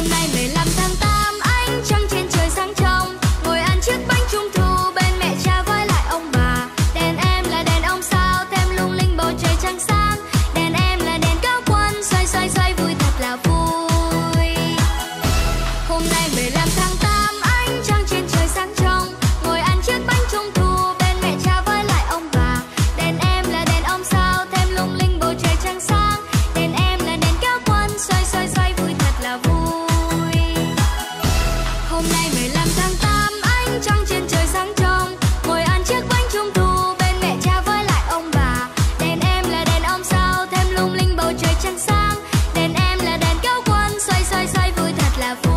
Hôm nay 15 tháng 8 ánh trăng trên trời sáng trong, ngồi ăn chiếc bánh trung thu bên mẹ cha với lại ông bà. Đèn em là đèn ông sao thêm lung linh bầu trời trăng sáng. Đèn em là đèn cao quân xoay xoay xoay vui thật là vui. Hôm nay 15 tháng 8 ánh trăng trên trời sáng trong, ngồi ăn chiếc bánh trung thu bên mẹ cha với lại ông bà. Đèn em là đèn ông sao thêm lung linh bầu trời trăng sáng. Đèn em là đèn cao quân xoay xoay xoay vui thật là vui. Hôm nay 15 tháng 8 ánh trăng trên trời sáng trong, ngồi ăn chiếc bánh trung thu bên mẹ cha với lại ông bà. Đèn em là đèn ông sao thêm lung linh bầu trời trăng sáng. Đèn em là đèn cao quân xoay xoay xoay vui thật là vui.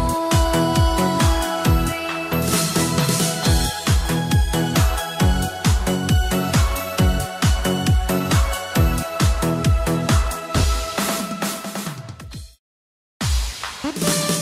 Thank you.